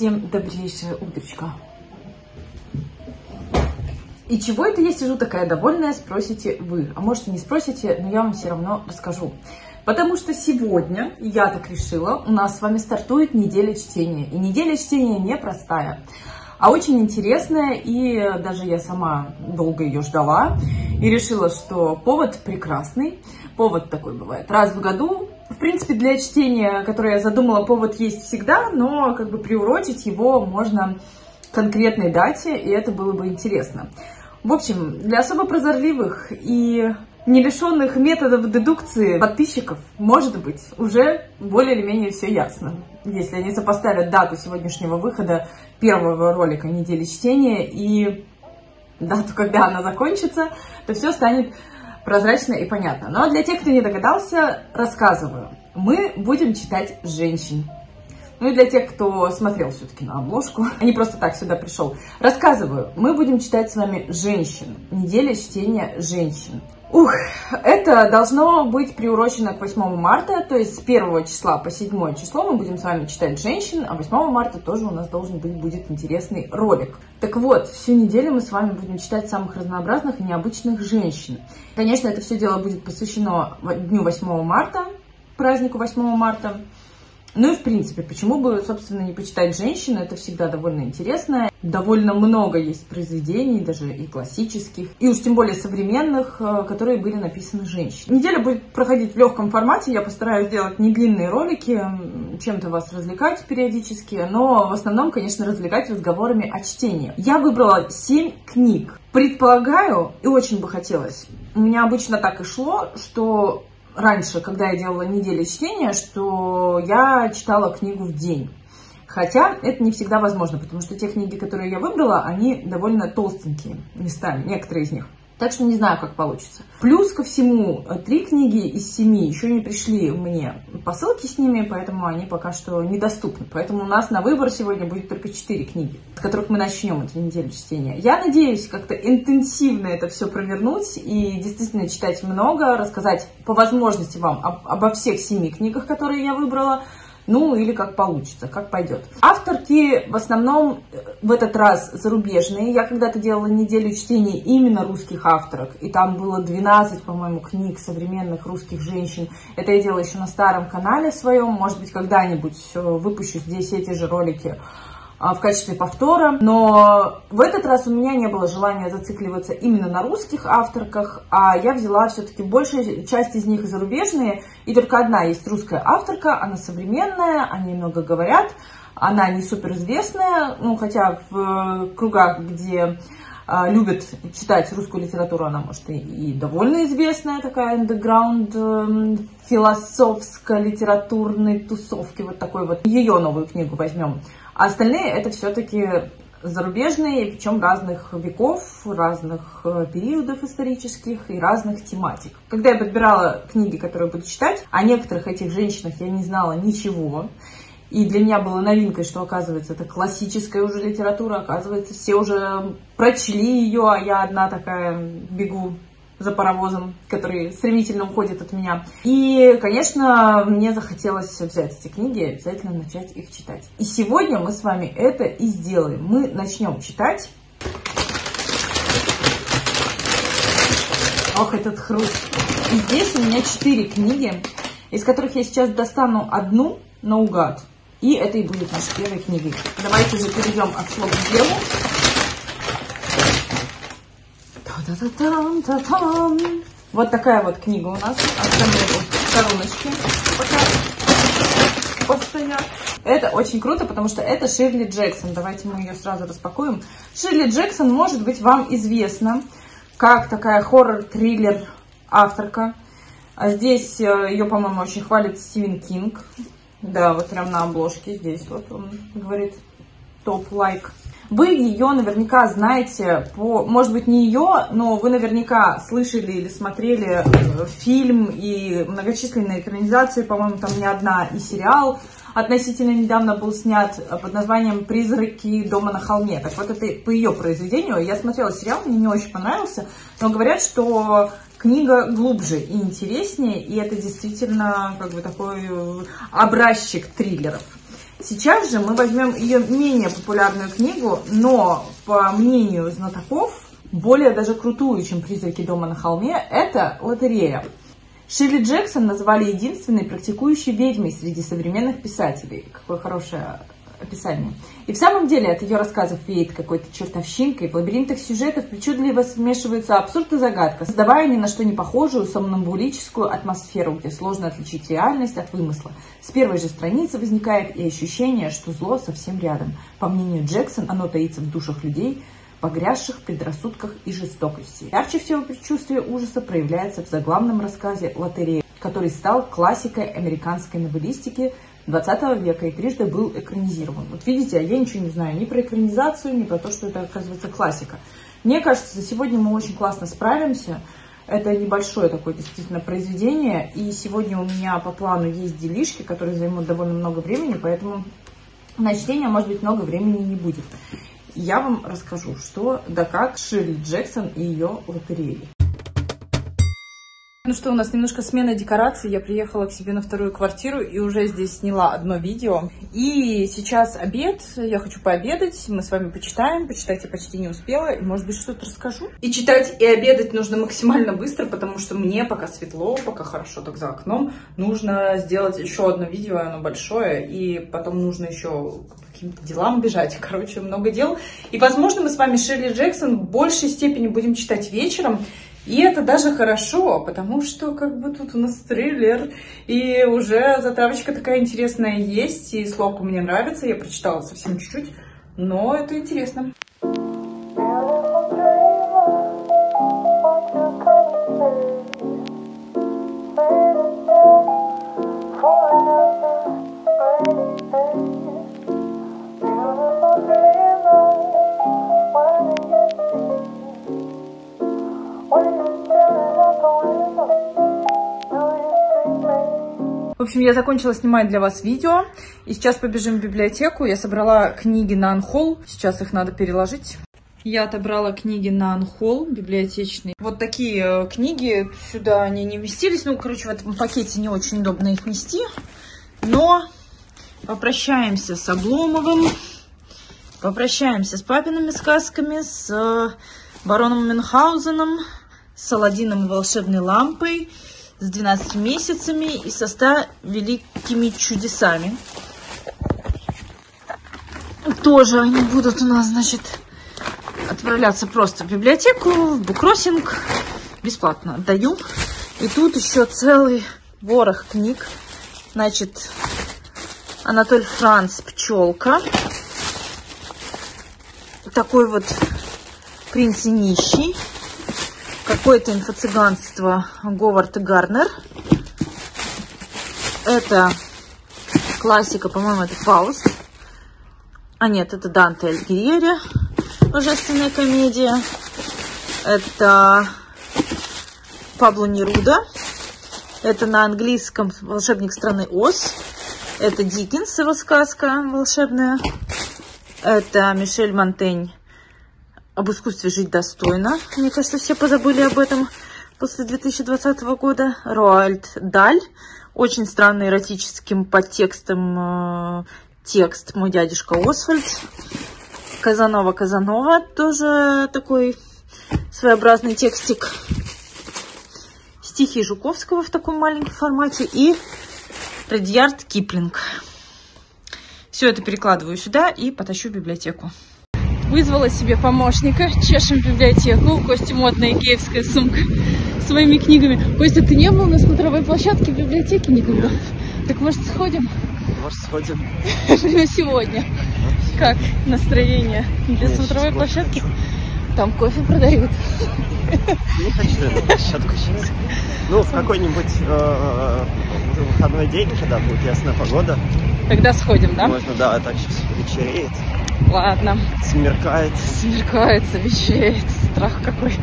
Всем добрейшее утречко. И чего это я сижу такая довольная, спросите вы. А может и не спросите, но я вам все равно расскажу. Потому что сегодня, я так решила, у нас с вами стартует неделя чтения. И неделя чтения непростая, а очень интересная. И даже я сама долго ее ждала. И решила, что повод прекрасный. Повод такой бывает раз в году. В принципе, для чтения, которое я задумала, повод есть всегда, но как бы приурочить его можно к конкретной дате, и это было бы интересно. В общем, для особо прозорливых и не лишенных методов дедукции подписчиков, может быть, уже более или менее все ясно. Если они сопоставят дату сегодняшнего выхода первого ролика недели чтения и дату, когда она закончится, то все станет прозрачно и понятно. Но для тех, кто не догадался, рассказываю. Мы будем читать женщин. Ну и для тех, кто смотрел все-таки на обложку, а не просто так сюда пришел. Рассказываю. Мы будем читать с вами женщин. Неделя чтения женщин. Это должно быть приурочено к 8 марта, то есть с 1 числа по 7 число мы будем с вами читать женщин, а 8 марта тоже у нас должен быть будет интересный ролик. Так вот, всю неделю мы с вами будем читать самых разнообразных и необычных женщин. Конечно, это все дело будет посвящено дню 8 марта, празднику 8 марта. Ну и в принципе, почему бы, собственно, не почитать женщин, это всегда довольно интересно. Довольно много есть произведений, даже и классических, и уж тем более современных, которые были написаны женщинами. Неделя будет проходить в легком формате, я постараюсь сделать не длинные ролики, чем-то вас развлекать периодически, но в основном, конечно, развлекать разговорами о чтении. Я выбрала 7 книг. Предполагаю, и очень бы хотелось, у меня обычно так и шло, что раньше, когда я делала неделю чтения, что я читала книгу в день. Хотя это не всегда возможно, потому что те книги, которые я выбрала, они довольно толстенькие местами, некоторые из них. Так что не знаю, как получится. Плюс ко всему, 3 книги из 7 еще не пришли мне посылки с ними, поэтому они пока что недоступны. Поэтому у нас на выбор сегодня будет только 4 книги, с которых мы начнем эту неделю чтения. Я надеюсь как-то интенсивно это все провернуть и действительно читать много, рассказать по возможности вам обо всех 7 книгах, которые я выбрала. Ну, или как получится, как пойдет. Авторки в основном в этот раз зарубежные. Я когда-то делала неделю чтения именно русских авторок. И там было 12, по-моему, книг современных русских женщин. Это я делала еще на старом канале своем. Может быть, когда-нибудь выпущу здесь эти же ролики в качестве повтора. Но в этот раз у меня не было желания зацикливаться именно на русских авторках, а я взяла все-таки большая часть из них зарубежные, и только одна есть русская авторка, она современная, о ней много говорят, она не суперизвестная, ну, хотя в кругах, где любят читать русскую литературу, она, может, и довольно известная, такая андеграунд философско-литературной тусовки, вот такой вот. Ее новую книгу возьмем. А остальные это все-таки зарубежные, причем разных веков, разных периодов исторических и разных тематик. Когда я подбирала книги, которые буду читать, о некоторых этих женщинах я не знала ничего. И для меня было новинкой, что, оказывается, это классическая уже литература, оказывается, все уже прочли ее, а я одна такая бегу за паровозом, который стремительно уходит от меня. И, конечно, мне захотелось взять эти книги и обязательно начать их читать. И сегодня мы с вами это и сделаем. Мы начнем читать. Ох, этот хруст. И здесь у меня 4 книги, из которых я сейчас достану одну наугад. И это и будет нашей первой книгой. Давайте же перейдем от слова к делу. Вот такая вот книга у нас. Остальные вот короночки пока постоят. Это очень круто, потому что это Ширли Джексон. Давайте мы ее сразу распакуем. Ширли Джексон может быть вам известна как такая хоррор-триллер авторка. А здесь ее, по-моему, очень хвалит Стивен Кинг. Да, вот прям на обложке здесь вот он говорит топ-лайк. Вы ее наверняка знаете по, может быть, не ее, но вы наверняка слышали или смотрели фильм и многочисленные экранизации, по-моему, там не одна, и сериал относительно недавно был снят под названием «Призраки дома на холме». Так вот, это по ее произведению. Я смотрела сериал, мне не очень понравился, но говорят, что книга глубже и интереснее, и это действительно как бы такой образчик триллеров. Сейчас же мы возьмем ее менее популярную книгу, но, по мнению знатоков, более даже крутую, чем «Призраки дома на холме», это «Лотерея». Ширли Джексон назвали единственной практикующей ведьмой среди современных писателей. Какое хорошее описание. И в самом деле от ее рассказов веет какой-то чертовщинкой. В лабиринтах сюжетов причудливо смешиваются абсурд и загадка, создавая ни на что не похожую сомнамбулическую атмосферу, где сложно отличить реальность от вымысла. С первой же страницы возникает и ощущение, что зло совсем рядом. По мнению Джексон, оно таится в душах людей, погрязших в предрассудках и жестокости. Ярче всего предчувствие ужаса проявляется в заглавном рассказе «Лотерея», который стал классикой американской новеллистики 20 века и трижды был экранизирован. Вот видите, а я ничего не знаю ни про экранизацию, ни про то, что это, оказывается, классика. Мне кажется, за сегодня мы очень классно справимся. Это небольшое такое действительно произведение, и сегодня у меня по плану есть делишки, которые займут довольно много времени, поэтому на чтение, может быть, много времени не будет. Я вам расскажу, что да как Ширли Джексон и ее «Лотереи». Ну что, у нас немножко смена декораций. Я приехала к себе на вторую квартиру и уже здесь сняла одно видео. И сейчас обед. Я хочу пообедать. Мы с вами почитаем. Почитать я почти не успела. И, может быть, что-то расскажу. И читать, и обедать нужно максимально быстро, потому что мне пока светло, пока хорошо так за окном, нужно сделать еще одно видео, оно большое. И потом нужно еще по каким-то делам бежать. Короче, много дел. И, возможно, мы с вами Ширли Джексон в большей степени будем читать вечером. И это даже хорошо, потому что как бы тут у нас триллер, и уже затравочка такая интересная есть, и слог мне нравится, я прочитала совсем чуть-чуть, но это интересно. В общем, я закончила снимать для вас видео, и сейчас побежим в библиотеку. Я собрала книги на Анхол, сейчас их надо переложить. Я отобрала книги на Анхол библиотечные. Вот такие книги, сюда они не вместились. Ну, короче, в этом пакете не очень удобно их нести. Но попрощаемся с Обломовым, попрощаемся с папиными сказками, с бароном Мюнхгаузеном, с Аладдином и волшебной лампой, с 12 месяцами и со 100 великими чудесами. Тоже они будут у нас, значит, отправляться просто в библиотеку, в буккроссинг. Бесплатно отдаю. И тут еще целый ворох книг. Значит, Анатоль Франц «Пчелка». Такой вот «Принц и нищий». Какое-то инфо-цыганство Говард Гарнер. Это классика, по-моему, это Фауст. А нет, это Данте Альгиери. Божественная комедия. Это Пабло Неруда. Это на английском «Волшебник страны Оз». Это Диккенс, его сказка волшебная. Это Мишель Монтень «Об искусстве жить достойно». Мне кажется, все позабыли об этом после 2020 года. Роальд Даль. Очень странный эротическим подтекстом текст «Мой дядюшка Освальд». Казанова. Тоже такой своеобразный текстик. Стихи Жуковского в таком маленьком формате. И Редьярд Киплинг. Все это перекладываю сюда и потащу в библиотеку. Вызвала себе помощника, чешем библиотеку. У Кости модная икеевская сумка с своими книгами. Костя, ты не был на смотровой площадке в библиотеке никогда? Так может сходим? Может сходим. Прямо сегодня. Как настроение для смотровой площадки? Там кофе продают. Не хочу на площадку сейчас. Ну, в какой-нибудь выходной день, когда будет ясная погода. Тогда сходим, да? Можно, да, так сейчас вечереет. Ладно. Смеркается. Смеркается, вечереет. Страх какой.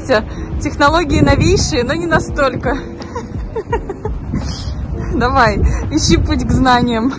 Костя, технологии новейшие, но не настолько. Давай, ищи путь к знаниям.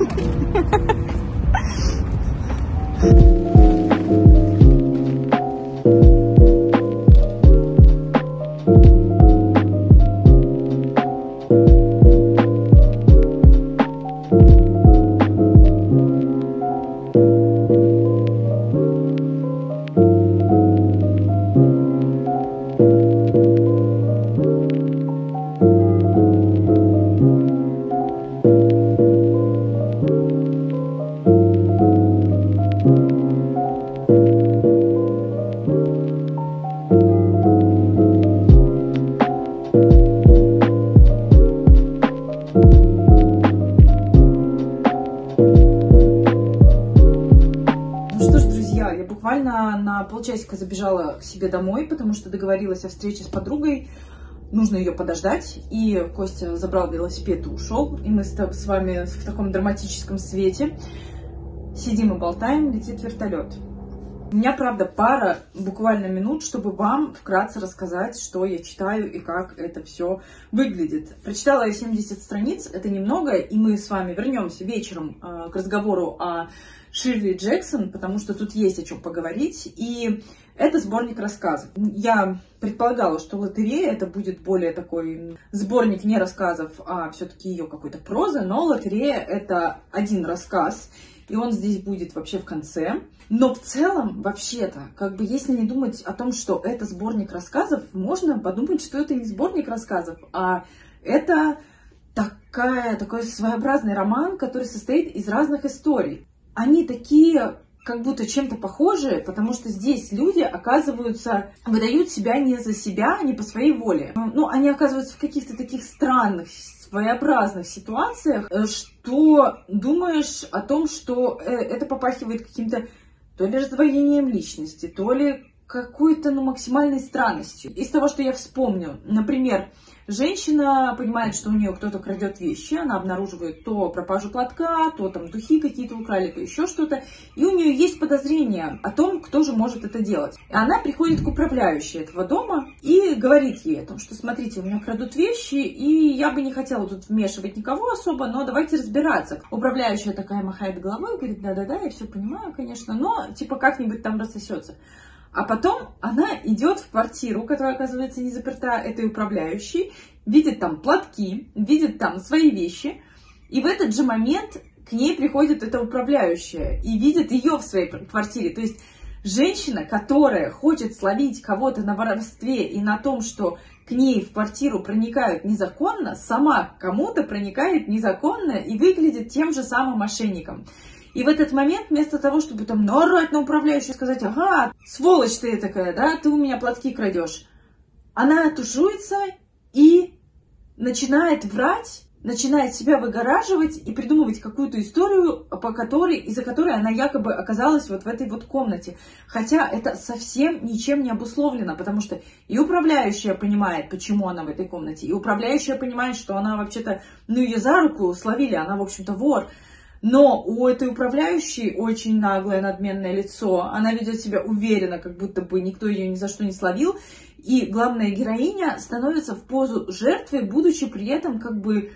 Буквально на полчасика забежала к себе домой, потому что договорилась о встрече с подругой. Нужно ее подождать. И Костя забрал велосипед и ушел. И мы с вами в таком драматическом свете сидим и болтаем, летит вертолет. У меня, правда, пара буквально минут, чтобы вам вкратце рассказать, что я читаю и как это все выглядит. Прочитала я 70 страниц, это немного, и мы с вами вернемся вечером к разговору о Ширли Джексон, потому что тут есть о чем поговорить. И это сборник рассказов. Я предполагала, что «Лотерея» это будет более такой сборник не рассказов, а все-таки ее какой-то прозы, но «Лотерея» это один рассказ, и он здесь будет вообще в конце. Но в целом, вообще-то, как бы если не думать о том, что это сборник рассказов, можно подумать, что это не сборник рассказов, а это такой своеобразный роман, который состоит из разных историй. Они такие, как будто чем-то похожи, потому что здесь люди, оказываются, выдают себя не за себя, не по своей воле. Ну, они оказываются в каких-то таких странных, своеобразных ситуациях, что думаешь о том, что это попахивает каким-то то ли раздвоением личности, то ли какой-то, максимальной странностью. Из того, что я вспомню, например, женщина понимает, что у нее кто-то крадет вещи, она обнаруживает то пропажу платка, то там духи какие-то украли, то еще что-то, и у нее есть подозрение о том, кто же может это делать. И она приходит к управляющей этого дома и говорит ей о том, что смотрите, у меня крадут вещи, и я бы не хотела тут вмешивать никого особо, но давайте разбираться. Управляющая такая махает головой и говорит, да-да-да, я все понимаю, конечно, но типа как-нибудь там рассосется. А потом она идет в квартиру, которая, оказывается, не заперта этой управляющей, видит там платки, видит там свои вещи, и в этот же момент к ней приходит эта управляющая и видит ее в своей квартире. То есть женщина, которая хочет словить кого-то на воровстве и на том, что к ней в квартиру проникают незаконно, сама кому-то проникает незаконно и выглядит тем же самым мошенником. И в этот момент, вместо того, чтобы там наорать на управляющую и сказать, ага, сволочь ты такая, да, ты у меня платки крадешь, она тушуется и начинает врать, начинает себя выгораживать и придумывать какую-то историю, из-за которой она якобы оказалась вот в этой вот комнате. Хотя это совсем ничем не обусловлено, потому что и управляющая понимает, почему она в этой комнате, и управляющая понимает, что она вообще-то, ее за руку словили, она, в общем-то, вор. Но у этой управляющей очень наглое, надменное лицо. Она ведет себя уверенно, как будто бы никто ее ни за что не словил. И главная героиня становится в позу жертвы, будучи при этом как бы,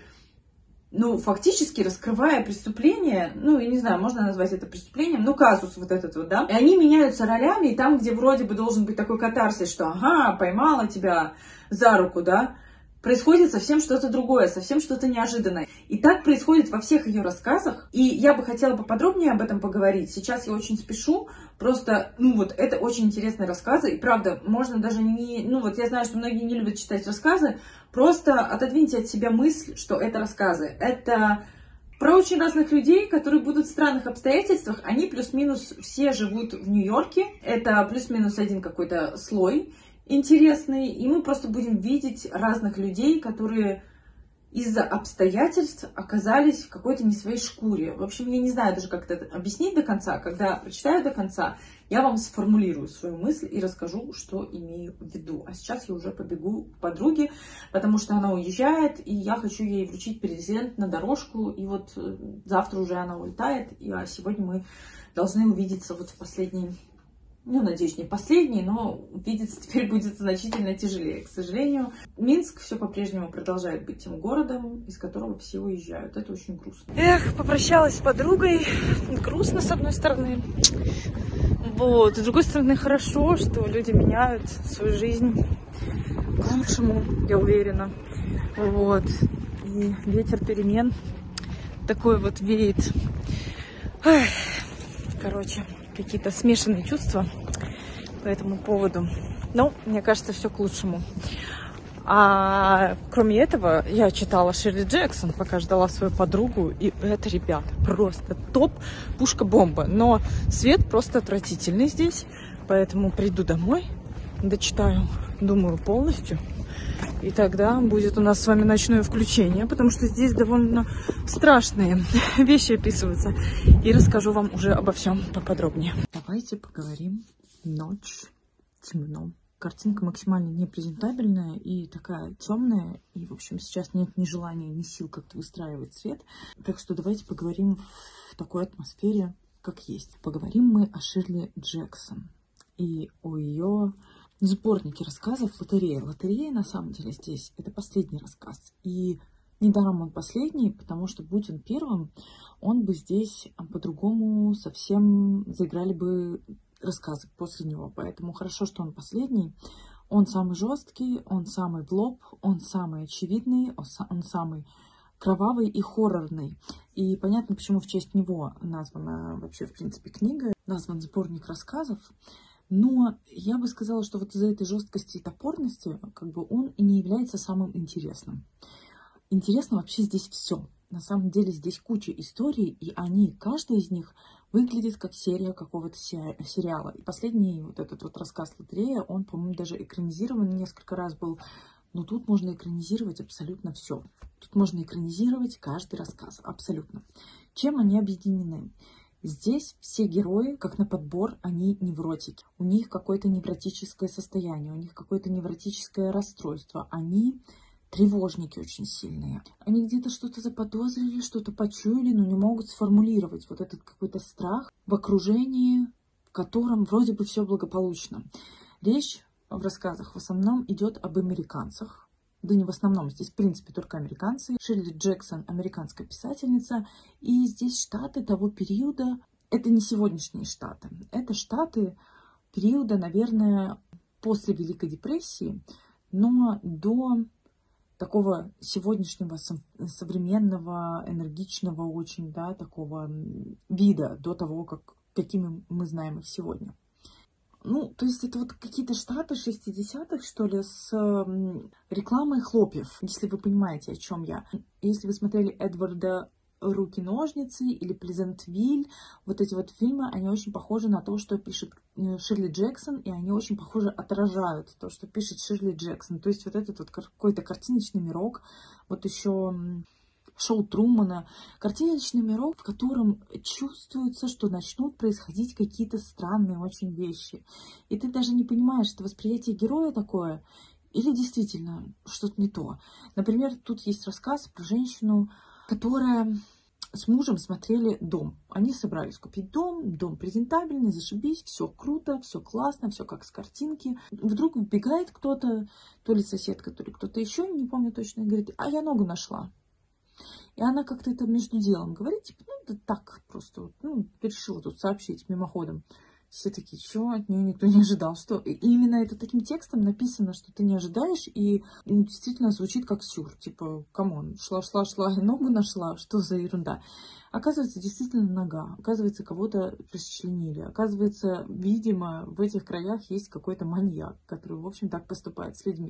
фактически раскрывая преступление. Я не знаю, можно назвать это преступлением. Казус вот этот вот, да. И они меняются ролями, и там, где вроде бы должен быть такой катарсис, что ага, поймала тебя за руку, да, происходит совсем что-то другое, совсем что-то неожиданное. И так происходит во всех ее рассказах. И я бы хотела поподробнее об этом поговорить. Сейчас я очень спешу. Просто, это очень интересные рассказы. И правда, можно даже не... я знаю, что многие не любят читать рассказы. Просто отодвиньте от себя мысль, что это рассказы. Это про очень разных людей, которые будут в странных обстоятельствах. Они плюс-минус все живут в Нью-Йорке. Это плюс-минус один какой-то слой интересный, и мы просто будем видеть разных людей, которые из-за обстоятельств оказались в какой-то не своей шкуре. В общем, я не знаю даже, как это объяснить до конца. Когда прочитаю до конца, я вам сформулирую свою мысль и расскажу, что имею в виду. А сейчас я уже побегу к подруге, потому что она уезжает, и я хочу ей вручить презент на дорожку, и вот завтра уже она улетает, а сегодня мы должны увидеться вот в последний Ну, надеюсь, не последний, но видеться теперь будет значительно тяжелее. К сожалению, Минск все по-прежнему продолжает быть тем городом, из которого все уезжают. Это очень грустно. Эх, попрощалась с подругой. Грустно, с одной стороны. Вот. С другой стороны, хорошо, что люди меняют свою жизнь к лучшему, я уверена. Вот. И ветер перемен такой вот веет. Эх. Короче, какие-то смешанные чувства по этому поводу. Но, мне кажется, все к лучшему. А кроме этого, я читала Ширли Джексон, пока ждала свою подругу. И это, ребята, просто топ, пушка-бомба. Но свет просто отвратительный здесь. Поэтому приду домой, дочитаю, думаю, полностью. И тогда будет у нас с вами ночное включение, потому что здесь довольно страшные вещи описываются. И расскажу вам уже обо всем поподробнее. Давайте поговорим. Ночь, темно. Картинка максимально непрезентабельная и такая темная. И, в общем, сейчас нет ни желания, ни сил как-то выстраивать свет. Так что давайте поговорим в такой атмосфере, как есть. Поговорим мы о Ширли Джексон и о ее сборнике рассказов «Лотерея». «Лотерея», на самом деле, здесь это последний рассказ. И недаром он последний, потому что, будь он первым, он бы здесь по-другому совсем заиграли бы рассказы после него. Поэтому хорошо, что он последний. Он самый жесткий, он самый в лоб, он самый очевидный, он самый кровавый и хоррорный. И понятно, почему в честь него названа вообще, в принципе, книга, назван сборник рассказов. Но я бы сказала, что вот из-за этой жесткости и топорности, как бы, он и не является самым интересным. Интересно вообще здесь все. На самом деле здесь куча историй, и они, каждая из них выглядит как серия какого-то сериала. И последний вот этот вот рассказ «Лотерея», он, по-моему, даже экранизирован несколько раз был. Но тут можно экранизировать абсолютно все. Тут можно экранизировать каждый рассказ, абсолютно. Чем они объединены? Здесь все герои, как на подбор, они невротики. У них какое-то невротическое состояние, у них какое-то невротическое расстройство. Они тревожники очень сильные. Они где-то что-то заподозрили, что-то почуяли, но не могут сформулировать вот этот какой-то страх в окружении, в котором вроде бы все благополучно. Речь в рассказах в основном идет об американцах. Да не в основном, здесь в принципе только американцы. Ширли Джексон американская писательница. И здесь штаты того периода, это не сегодняшние штаты, это штаты периода, наверное, после Великой депрессии, но до такого сегодняшнего современного, энергичного очень, да, такого вида, до того, какими мы знаем их сегодня. Ну, то есть это вот какие-то штаты 60-х, что ли, с рекламой хлопьев, если вы понимаете, о чем я. Если вы смотрели Эдварда «Руки-ножницы» или «Плезантвиль», вот эти вот фильмы, они очень похожи на то, что пишет Ширли Джексон, и они очень похоже отражают то, что пишет Ширли Джексон. То есть вот этот вот какой-то картиночный мирок, вот еще шоу Трумана, картиночный мирок, в котором чувствуется, что начнут происходить какие-то странные очень вещи. И ты даже не понимаешь, это восприятие героя такое, или действительно что-то не то. Например, тут есть рассказ про женщину, которая с мужем смотрели дом. Они собрались купить дом презентабельный, зашибись, все круто, все классно, все как с картинки. Вдруг вбегает кто-то, то ли соседка, то ли кто-то еще, не помню точно, и говорит: а я ногу нашла. И она как-то это между делом говорит, типа, ну, да так просто, вот, ну, решила тут сообщить мимоходом. Все такие: чего? От нее никто не ожидал. Что? И именно это таким текстом написано, что ты не ожидаешь, и действительно звучит как сюр. Типа, камон, шла, и ногу нашла, что за ерунда? Оказывается, действительно нога. Оказывается, кого-то расчленили. Оказывается, видимо, в этих краях есть какой-то маньяк, который, в общем, так поступает с людьми.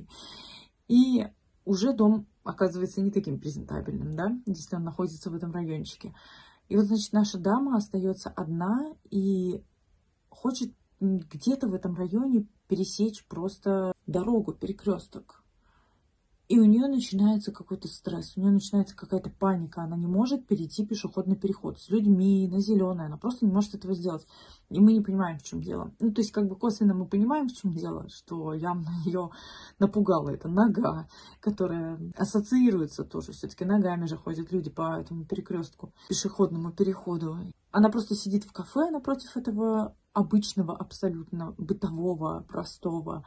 И уже дом оказывается не таким презентабельным, да, если он находится в этом райончике. И вот, значит, наша дама остается одна и хочет где-то в этом районе пересечь просто дорогу, перекресток. И у нее начинается какой-то стресс, у нее начинается какая-то паника. Она не может перейти пешеходный переход с людьми на зеленое. Она просто не может этого сделать. И мы не понимаем, в чем дело. Ну, то есть, как бы косвенно мы понимаем, в чем дело, что явно ее напугала эта нога, которая ассоциируется тоже. Все-таки ногами же ходят люди по этому перекрестку, пешеходному переходу. Она просто сидит в кафе напротив этого обычного, абсолютно бытового, простого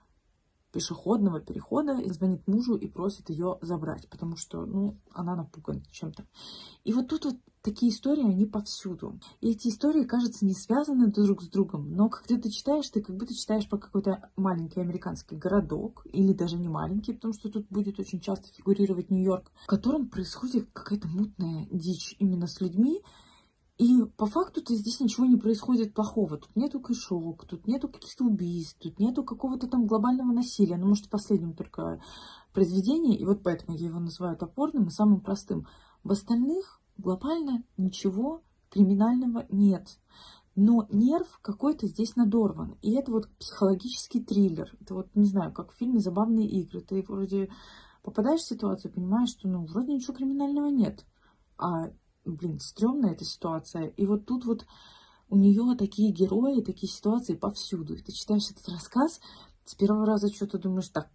пешеходного перехода и звонит мужу и просит ее забрать, потому что, ну, она напугана чем-то. И вот тут вот такие истории, они повсюду. И эти истории, кажется, не связаны друг с другом, но когда ты читаешь, ты как будто читаешь про какой-то маленький американский городок, или даже не маленький, потому что тут будет очень часто фигурировать Нью-Йорк, в котором происходит какая-то мутная дичь именно с людьми. И по факту-то здесь ничего не происходит плохого. Тут нету кишок, тут нету каких-то убийств, тут нету какого-то там глобального насилия. Ну, может, в последнем только произведении, и вот поэтому я его называю топорным и самым простым. В остальных глобально ничего криминального нет. Но нерв какой-то здесь надорван. И это вот психологический триллер. Это вот, не знаю, как в фильме «Забавные игры». Ты вроде попадаешь в ситуацию, понимаешь, что, ну, вроде ничего криминального нет. А блин, стрёмная эта ситуация. И вот тут вот у нее такие герои, такие ситуации повсюду. И ты читаешь этот рассказ, с первого раза что-то думаешь, так,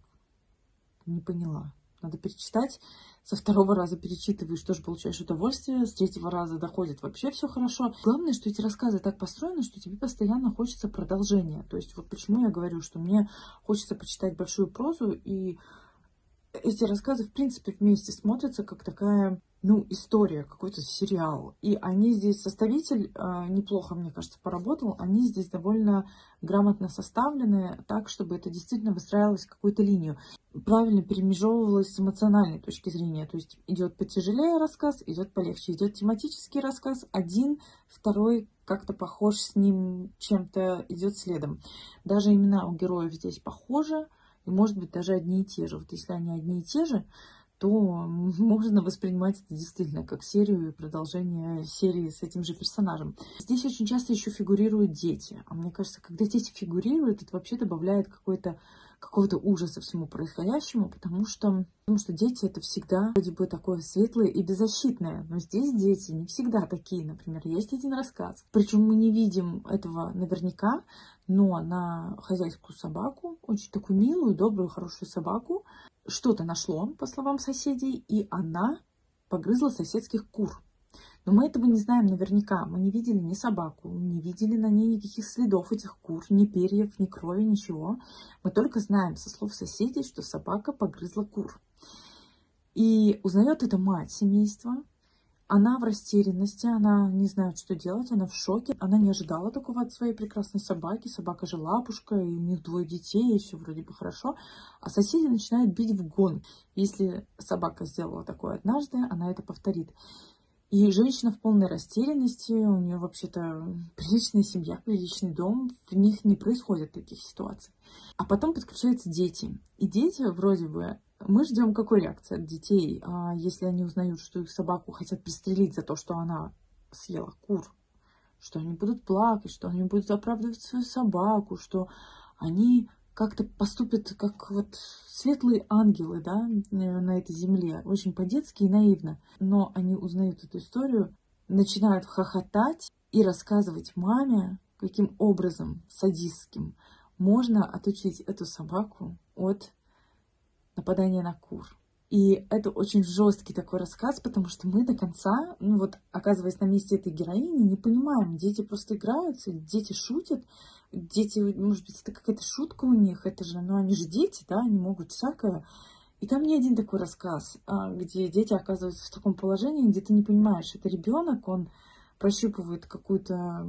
не поняла. Надо перечитать. Со второго раза перечитываешь, тоже получаешь удовольствие. С третьего раза доходит вообще все хорошо. Главное, что эти рассказы так построены, что тебе постоянно хочется продолжения. То есть вот почему я говорю, что мне хочется почитать большую прозу, и эти рассказы, в принципе, вместе смотрятся как такая, ну, история, какой-то сериал. И они здесь, составитель неплохо, мне кажется, поработал. Они здесь довольно грамотно составлены так, чтобы это действительно выстраивалось в какую-то линию. Правильно перемежевывалось с эмоциональной точки зрения. То есть идет потяжелее рассказ, идет полегче. Идет тематический рассказ, один, второй как-то похож с ним чем-то, идет следом. Даже имена у героев здесь похожи. И, может быть, даже одни и те же. Вот если они одни и те же, то можно воспринимать это действительно как серию и продолжение серии с этим же персонажем. Здесь очень часто еще фигурируют дети. А мне кажется, когда дети фигурируют, это вообще добавляет какого-то ужаса всему происходящему, потому что дети — это всегда вроде бы такое светлое и беззащитное. Но здесь дети не всегда такие. Например, есть один рассказ. Причем мы не видим этого наверняка, но на хозяйскую собаку, очень такую милую, добрую, хорошую собаку, что-то нашло, по словам соседей, и она погрызла соседских кур. Но мы этого не знаем наверняка. Мы не видели ни собаку, не видели на ней никаких следов этих кур, ни перьев, ни крови, ничего. Мы только знаем со слов соседей, что собака погрызла кур. И узнает это мать семейства. Она в растерянности, она не знает, что делать, она в шоке. Она не ожидала такого от своей прекрасной собаки. Собака же лапушка, и у них 2 детей, и все вроде бы хорошо. А соседи начинают бить в гон. Если собака сделала такое однажды, она это повторит. И женщина в полной растерянности, у нее вообще-то приличная семья, приличный дом, в них не происходит таких ситуаций. А потом подключаются дети. И дети вроде бы... Мы ждем какой реакции от детей, если они узнают, что их собаку хотят пристрелить за то, что она съела кур, что они будут плакать, что они будут оправдывать свою собаку, что они как-то поступят как вот светлые ангелы, да, на этой земле, очень по-детски и наивно. Но они узнают эту историю, начинают хохотать и рассказывать маме, каким образом садистским можно отучить эту собаку от нападание на кур. И это очень жесткий такой рассказ, потому что мы до конца, ну вот, оказываясь на месте этой героини, не понимаем. Дети просто играются, дети шутят. Дети, может быть, это какая-то шутка у них, это же, ну они же дети, да, они могут всякое. И там не один такой рассказ, где дети оказываются в таком положении, где ты не понимаешь, это ребенок, он прощупывает какую-то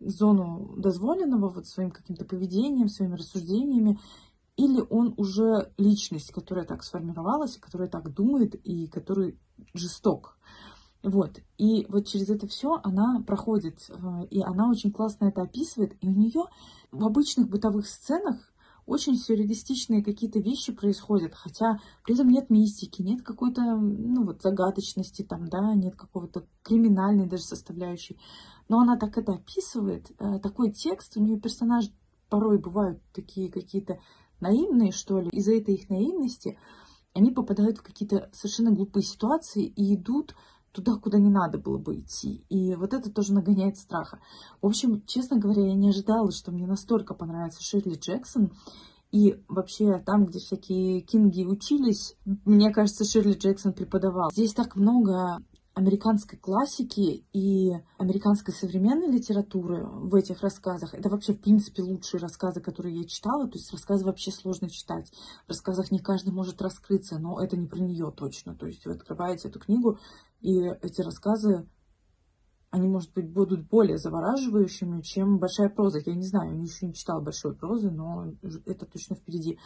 зону дозволенного вот своим каким-то поведением, своими рассуждениями, или он уже личность, которая так сформировалась, которая так думает и который жесток. Вот. И вот через это все она проходит, и она очень классно это описывает. И у нее в обычных бытовых сценах очень сюрреалистичные какие-то вещи происходят, хотя при этом нет мистики, нет какой-то, ну вот, загадочности там, да, нет какого-то криминальной даже составляющей. Но она так это описывает, такой текст, у нее персонажи порой бывают такие какие-то наивные, что ли. Из-за этой их наивности они попадают в какие-то совершенно глупые ситуации и идут туда, куда не надо было бы идти. И вот это тоже нагоняет страха. В общем, честно говоря, я не ожидала, что мне настолько понравится Ширли Джексон. И вообще там, где всякие кинги учились, мне кажется, Ширли Джексон преподавал. Здесь так много американской классики и американской современной литературы в этих рассказах. Это вообще, в принципе, лучшие рассказы, которые я читала. То есть рассказы вообще сложно читать. В рассказах не каждый может раскрыться, но это не про нее точно. То есть вы открываете эту книгу, и эти рассказы, они, может быть, будут более завораживающими, чем большая проза. Я не знаю, я еще не читала большой прозы, но это точно впереди.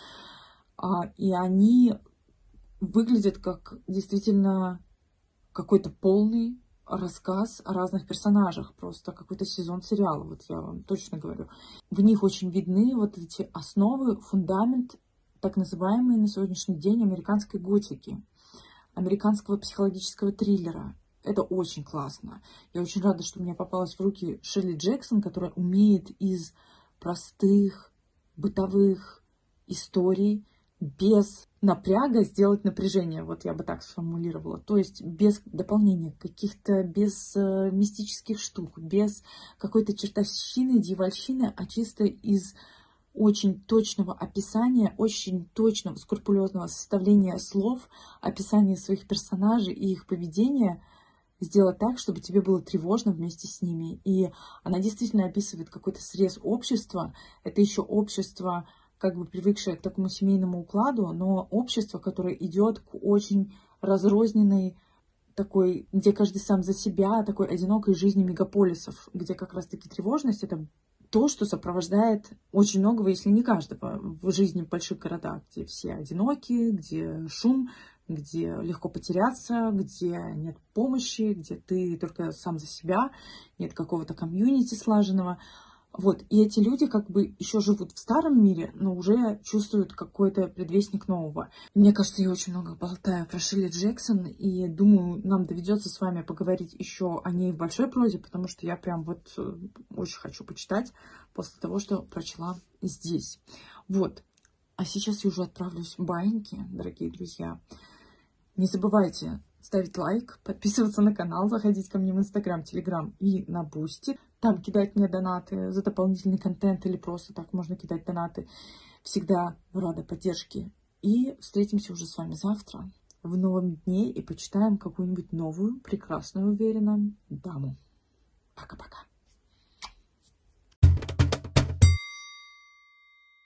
И они выглядят как действительно какой-то полный рассказ о разных персонажах, просто какой-то сезон сериала, вот я вам точно говорю. В них очень видны вот эти основы, фундамент, так называемый на сегодняшний день американской готики, американского психологического триллера. Это очень классно. Я очень рада, что мне попалась в руки Шерли Джексон, которая умеет из простых бытовых историй без напряга сделать напряжение, вот я бы так сформулировала. То есть без дополнения каких-то, без мистических штук, без какой-то чертовщины, дьявольщины, а чисто из очень точного описания, очень точного, скрупулезного составления слов, описания своих персонажей и их поведения, сделать так, чтобы тебе было тревожно вместе с ними. И она действительно описывает какой-то срез общества. Это еще общество, как бы привыкшее к такому семейному укладу, но общество, которое идет к очень разрозненной такой, где каждый сам за себя, такой одинокой жизни мегаполисов, где как раз-таки тревожность — это то, что сопровождает очень многого, если не каждого, в жизни в больших городах, где все одиноки, где шум, где легко потеряться, где нет помощи, где ты только сам за себя, нет какого-то комьюнити слаженного. Вот, и эти люди как бы еще живут в старом мире, но уже чувствуют какой-то предвестник нового. Мне кажется, я очень много болтаю про Шерли Джексон, и думаю, нам доведется с вами поговорить еще о ней в большой прозе, потому что я прям вот очень хочу почитать после того, что прочла здесь. Вот, а сейчас я уже отправлюсь в баиньки, дорогие друзья. Не забывайте ставить лайк, подписываться на канал, заходить ко мне в Инстаграм, Телеграм и на Бусти. Там кидать мне донаты за дополнительный контент или просто так можно кидать донаты. Всегда рада поддержке. И встретимся уже с вами завтра в новом дне и почитаем какую-нибудь новую, прекрасную, уверена, даму. Пока-пока.